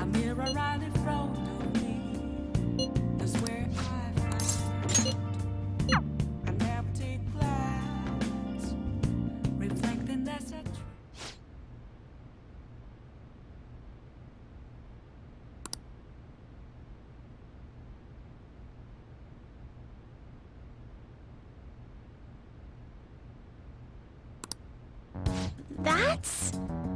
mirror right in front of me. That's where I found. I never take glass, reflecting that's a truth. That's...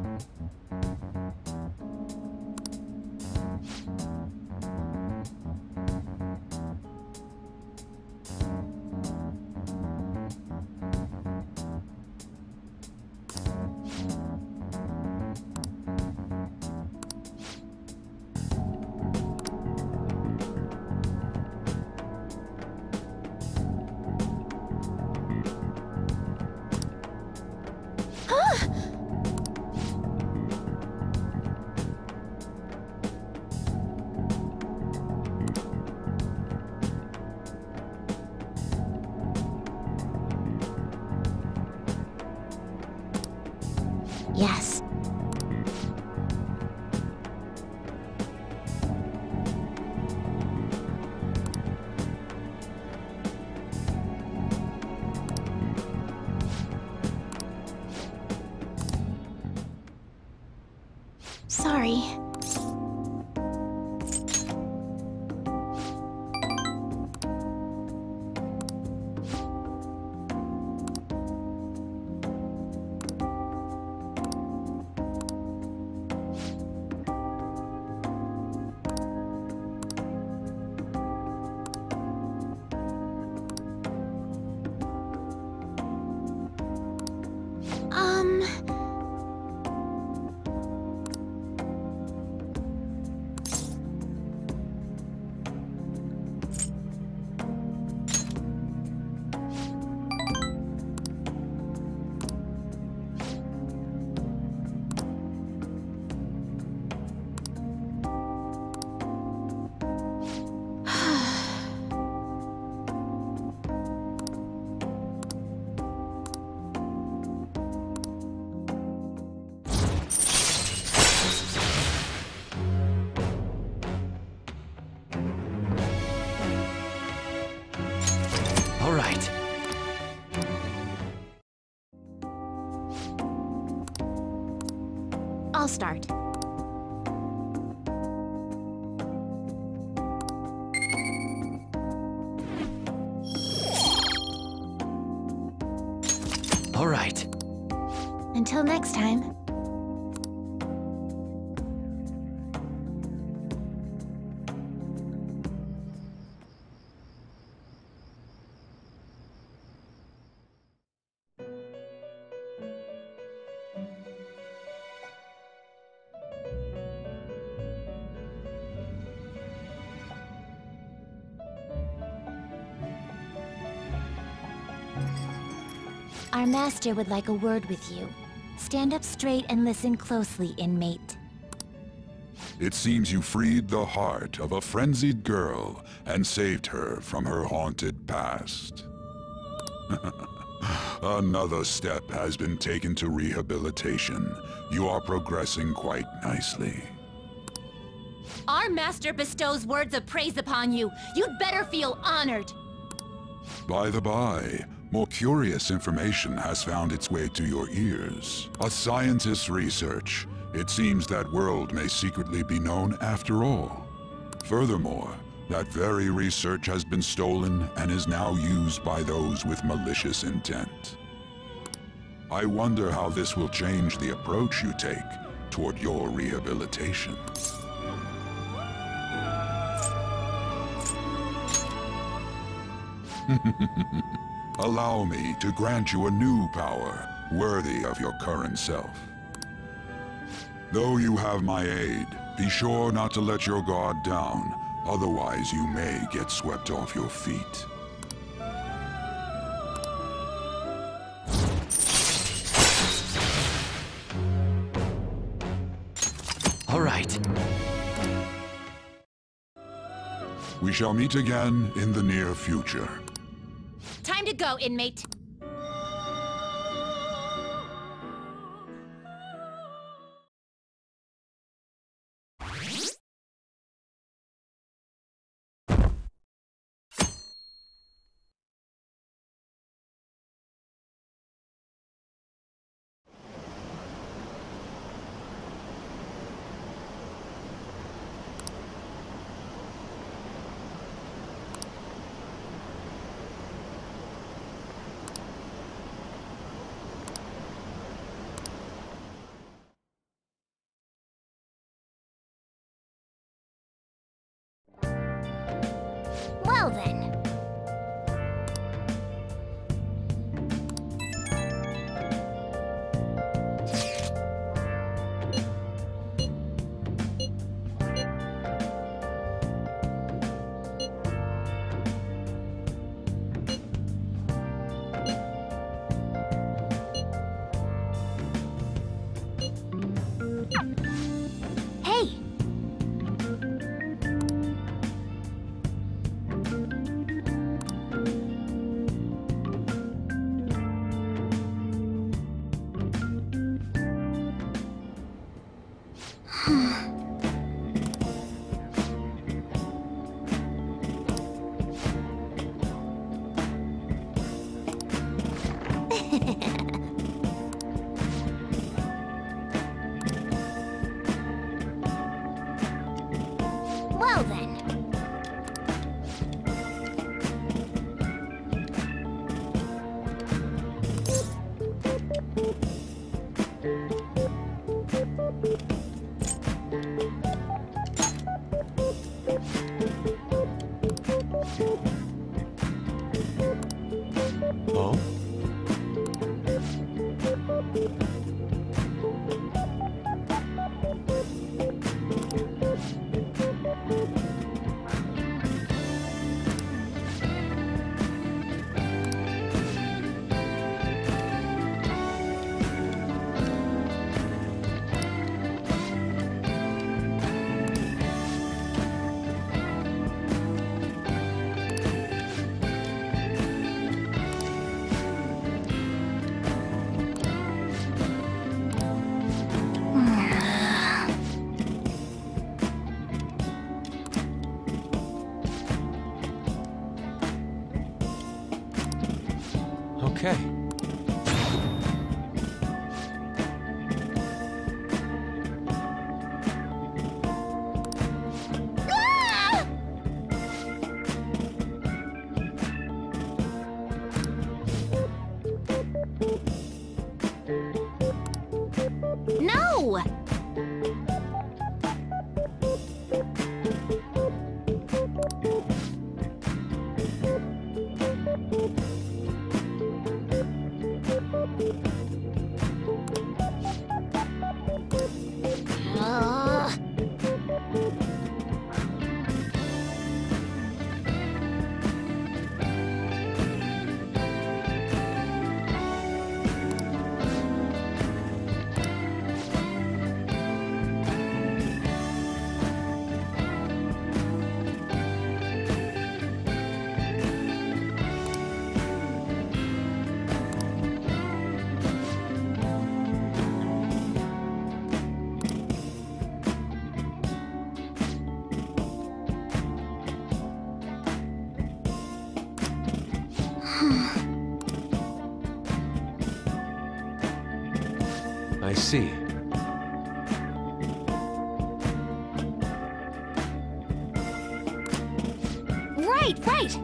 Yes. Sorry. All right. I'll start. All right. Until next time. Our master would like a word with you. Stand up straight and listen closely, inmate. It seems you freed the heart of a frenzied girl and saved her from her haunted past. Another step has been taken to rehabilitation. You are progressing quite nicely. Our master bestows words of praise upon you. You'd better feel honored. By the by, more curious information has found its way to your ears. A scientist's research. It seems that world may secretly be known after all. Furthermore, that very research has been stolen and is now used by those with malicious intent. I wonder how this will change the approach you take toward your rehabilitation. Allow me to grant you a new power, worthy of your current self. Though you have my aid, be sure not to let your guard down, otherwise you may get swept off your feet. All right. We shall meet again in the near future. Time to go, inmate. go! I see. Right!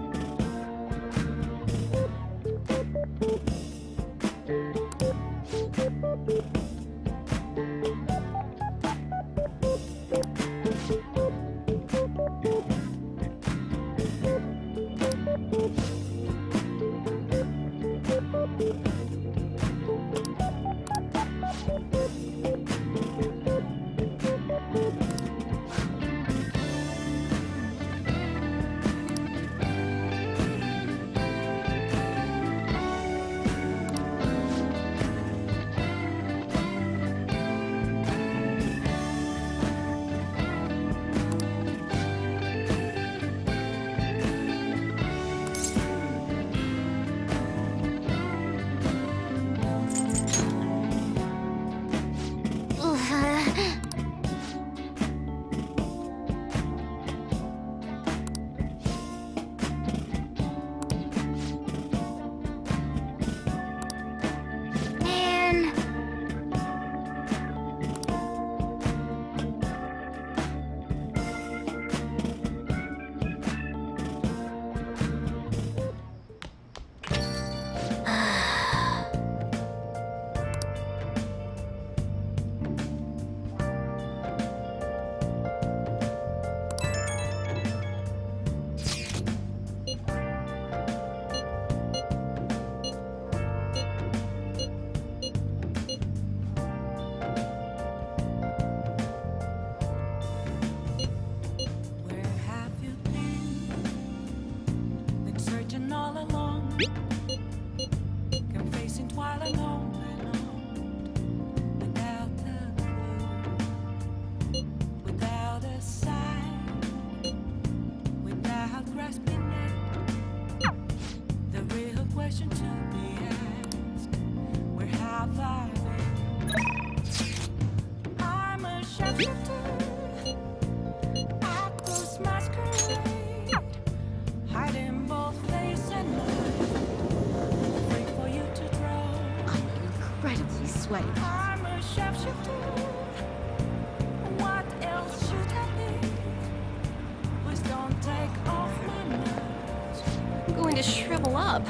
Sweaty. I'm a sharpshooter. What else should I be? Please don't take off my mask. I'm going to shrivel up.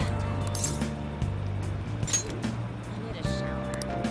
I need a shower.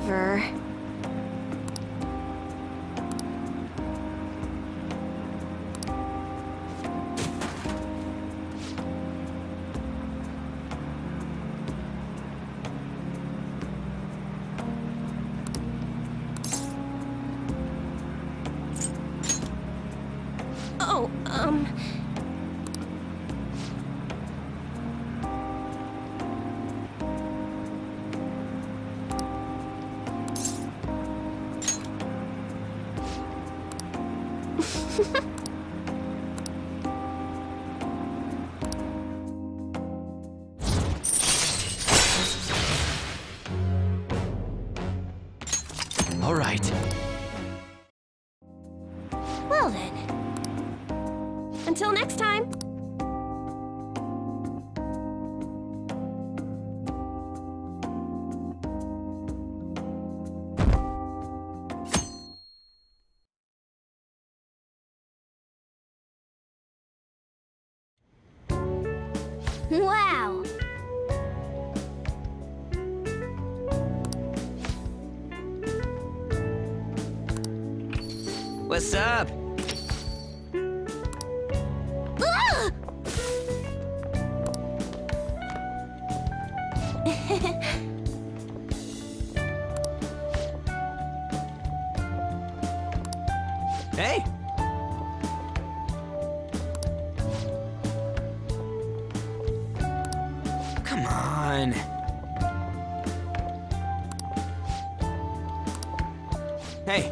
Whatever. Oh, All right. well then. Until next time. Wow! What's up? Ah! Hey! Come on. Hey!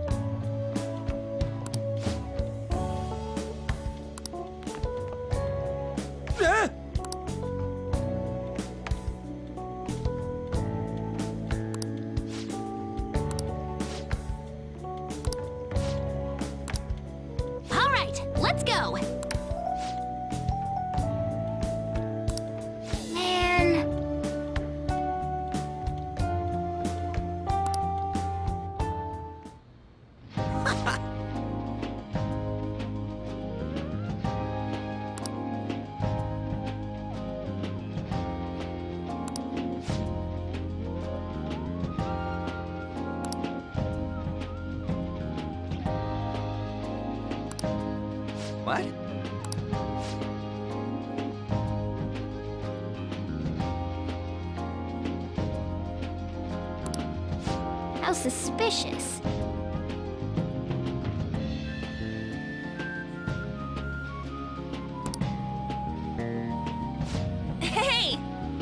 Ah! All right, let's go! Man... What? How suspicious. Hey!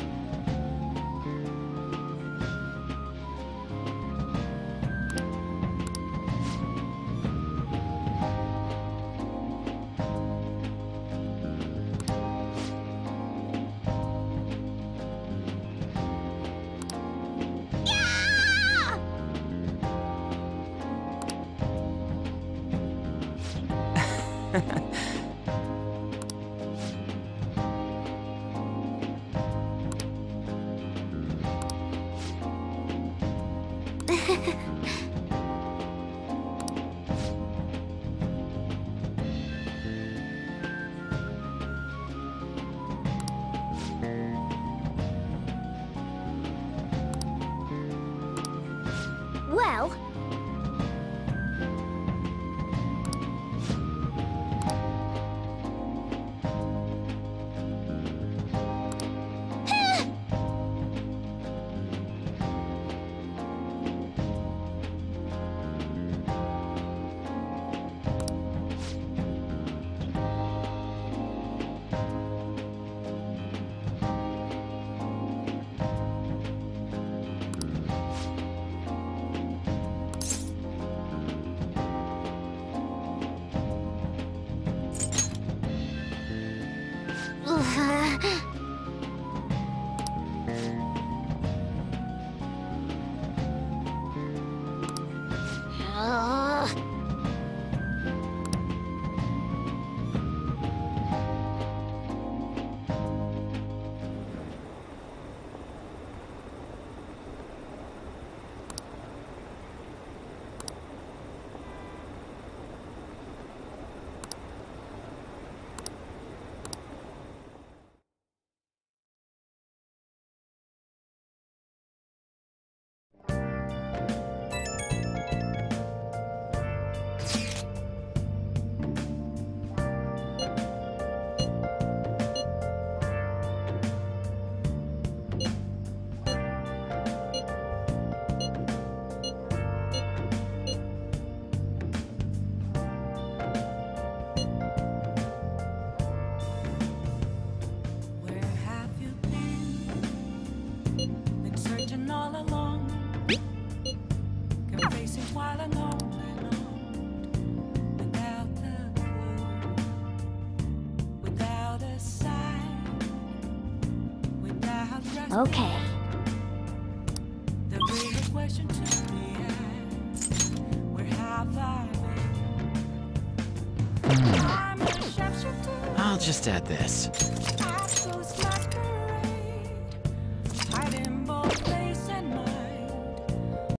Ah! Well... all alone. Can face it while alone and on. Without the clue, without a sign, without rest. Okay. The real question to be asked, where have I been? I'm a sharpshooter. I'll just add this.